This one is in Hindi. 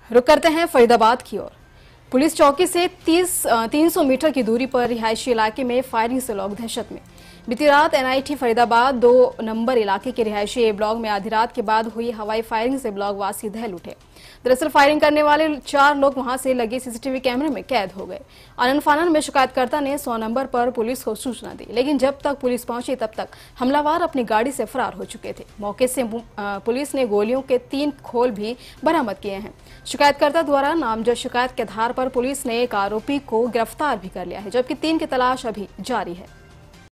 रुक करते हैं फरीदाबाद की ओर। पुलिस चौकी से 300 मीटर की दूरी पर रिहायशी इलाके में फायरिंग से लोग दहशत में। बीती रात एनआईटी फरीदाबाद 2 नंबर इलाके के रिहायशी ए ब्लॉक में आधी रात के बाद हुई हवाई फायरिंग से ब्लॉक वासी दहल उठे। दरअसल फायरिंग करने वाले 4 लोग वहां से लगे सीसीटीवी कैमरे में कैद हो गए। आनन फानन में शिकायतकर्ता ने 100 नंबर पर पुलिस को सूचना दी, लेकिन जब तक पुलिस पहुंची तब तक हमलावर अपनी गाड़ी से फरार हो चुके थे। मौके से पुलिस ने गोलियों के 3 खोल भी बरामद किए हैं। शिकायतकर्ता द्वारा नामजद शिकायत के आधार पर पुलिस ने एक आरोपी को गिरफ्तार भी कर लिया है, जबकि 3 की तलाश अभी जारी है।